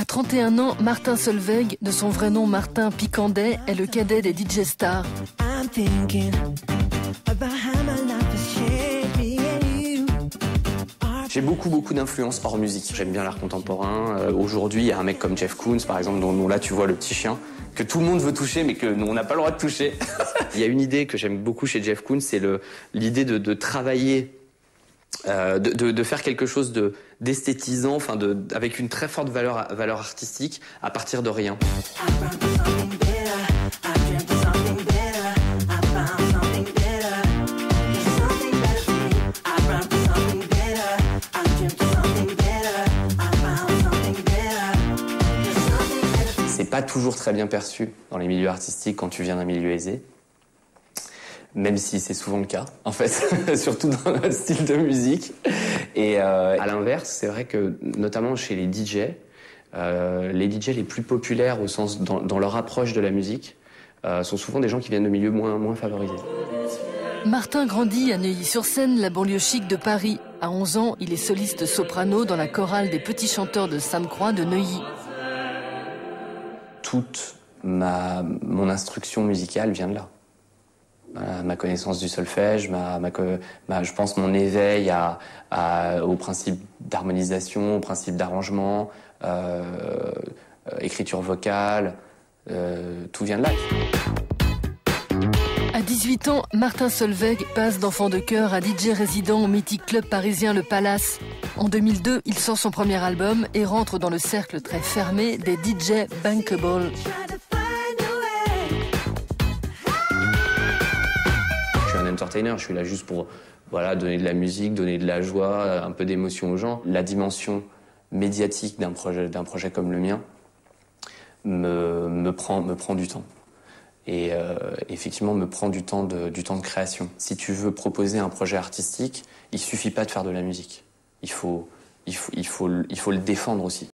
31 ans, Martin Solveig, de son vrai nom Martin Picandet, est le cadet des DJ Stars. J'ai beaucoup d'influences hors musique. J'aime bien l'art contemporain. Aujourd'hui, il y a un mec comme Jeff Koons, par exemple, dont là tu vois le petit chien, que tout le monde veut toucher, mais que nous, on n'a pas le droit de toucher. Il y a une idée que j'aime beaucoup chez Jeff Koons, c'est l'idée de travailler, de faire quelque chose d'esthétisant, enfin avec une très forte valeur artistique à partir de rien. C'est pas toujours très bien perçu dans les milieux artistiques quand tu viens d'un milieu aisé, même si c'est souvent le cas, en fait, surtout dans notre style de musique. Et à l'inverse, c'est vrai que, notamment chez les DJ les plus populaires au sens dans leur approche de la musique, sont souvent des gens qui viennent de milieux moins favorisés. Martin grandit à Neuilly-sur-Seine, la banlieue chic de Paris. À 11 ans, il est soliste soprano dans la chorale des petits chanteurs de Sainte-Croix de Neuilly. Toute mon instruction musicale vient de là. Ma connaissance du solfège, je pense mon éveil au principe d'harmonisation, au principe d'arrangement, écriture vocale, tout vient de là. À 18 ans, Martin Solveig passe d'enfant de chœur à DJ résident au mythique club parisien Le Palace. En 2002, il sort son premier album et rentre dans le cercle très fermé des DJ bankable. Je suis un entertainer, je suis là juste pour donner de la musique, donner de la joie, un peu d'émotion aux gens. La dimension médiatique d'un projet comme le mien me prend du temps. Et effectivement me prend du temps de création. Si tu veux proposer un projet artistique, il suffit pas de faire de la musique. Il faut le défendre aussi.